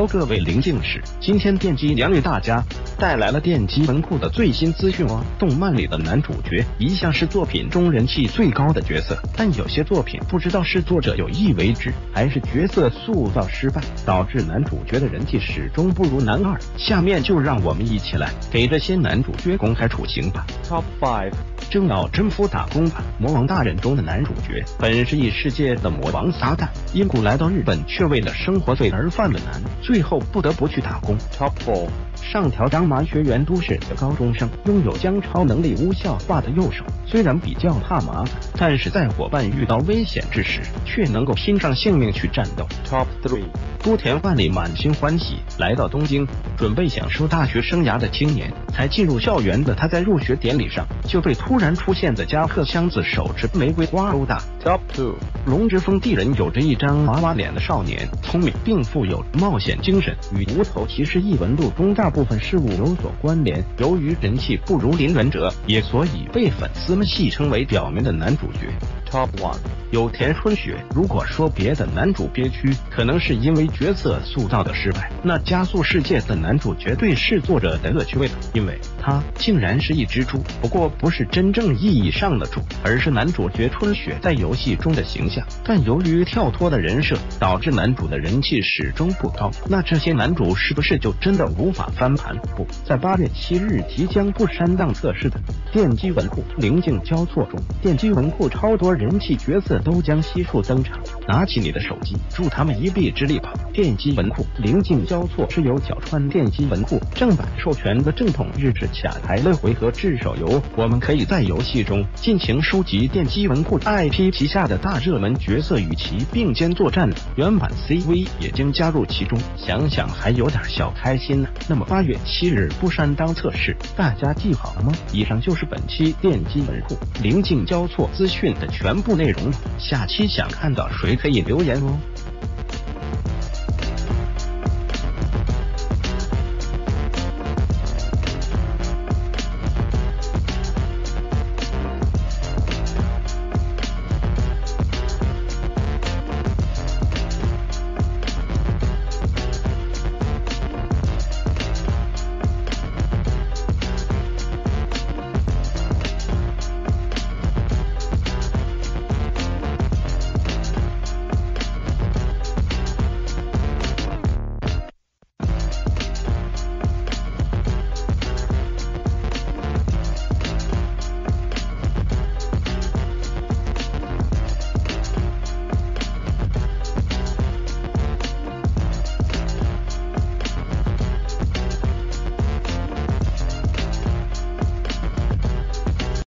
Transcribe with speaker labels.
Speaker 1: Hello， 各位灵境使，今天电击娘为大家带来了电击文库的最新资讯哦。动漫里的男主角一向是作品中人气最高的角色，但有些作品不知道是作者有意为之，还是角色塑造失败，导致男主角的人气始终不如男二。下面就让我们一起来给这些男主角公开处刑吧。
Speaker 2: Top 5，
Speaker 1: 正脑真夫打工吧。魔王大人中的男主角本是异世界的魔王撒旦，因故来到日本，却为了生活费而犯了难，最后不得不去打工。
Speaker 2: Top 4，
Speaker 1: 上条张麻学园都市的高中生，拥有将超能力无效化的右手，虽然比较怕麻烦，但是在伙伴遇到危险之时，却能够拼上性命去战斗。
Speaker 2: Top 3，
Speaker 1: 多田万里满心欢喜来到东京，准备享受大学生涯的青年，才进入校园的他，在入学典礼上就被突然出现的加贺香子手持玫瑰花殴打。
Speaker 2: Top 2，
Speaker 1: 龙之风地人有着一张娃娃脸的少年，聪明并富有冒险精神，与无头骑士异闻录中大部分事物有所关联。由于人气不如林忍者，也所以被粉丝们戏称为表面的男主角。
Speaker 2: Top 1，
Speaker 1: 有田春雪。如果说别的男主憋屈可能是因为角色塑造的失败，那加速世界的男主绝对是作者的恶趣味了，因为他竟然是一只猪，不过不是真正意义上的猪，而是男主角春雪在游戏中的形象。但由于跳脱的人设，导致男主的人气始终不高。那这些男主是不是就真的无法翻盘？不，在8月7日即将不删档测试的电击文库灵境交错中，电击文库超多人气角色都将悉数登场。拿起你的手机，助他们一臂之力吧！电击文库灵境交错是由角川电击文库正版授权的正统日式卡牌类回合制手游，我们可以在游戏中尽情收集电击文库 IP 旗下的大热门角色与其并肩作战，原版 CV 也将加入其中，想想还有点小开心呢。那么8月7日不删档测试，大家记好了吗？以上就是本期电击文库灵境交错资讯的全部内容了。下期想看到谁可以留言哦。